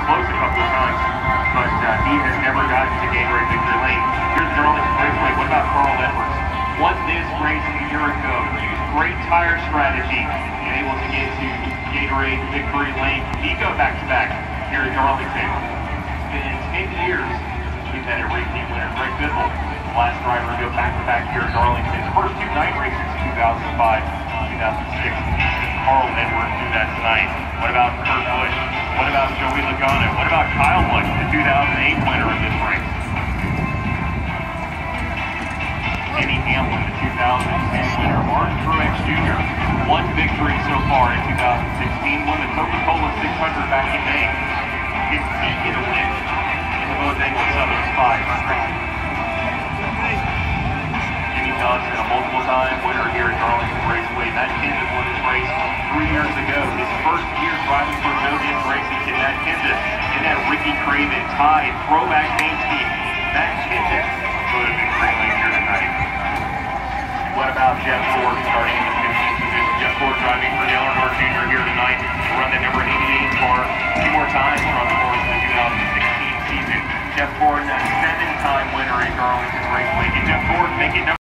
close a couple of times, but he has never gotten to Gatorade Victory Lane. Here's Darlington Raceway. What about Carl Edwards? Won this race a year ago. Used great tire strategy and able to get to Gatorade Victory Lane. He got back-to-back here at Darlington. In 10 years, we've had a repeat winner. Greg Biffle, the last driver to go back-to-back here at Darlington. The first two night races, 2005, 2006. Carl Edwards do that tonight. What about Kurt Busch? What about Joey Logano? What about Kyle Busch, the 2008 winner of this race? Denny Hamlin, the 2010 winner. Martin Truex Jr. One victory so far in 2016. Won the Coca-Cola 600 back in May. His peak in a win in the Bojangles Southern Spy. Jimmy Johnson, a multiple-time winner here at Darlington Raceway. Matt Kenseth won this race 3 years ago. His first year driving for Millions Racing to Matt Kenseth in that Ricky Craven tied throwback name scheme. Matt Kenseth could have been Green Lane here tonight. What about Jeff Ford starting in the 15th position? Jeff Ford driving for Dale Earnhardt Jr. here tonight to run the number 88 car 2 more times from the course of the 2016 season. Jeff Ford, a 7-time winner at Darlington Raceway. Can Jeff Ford make it number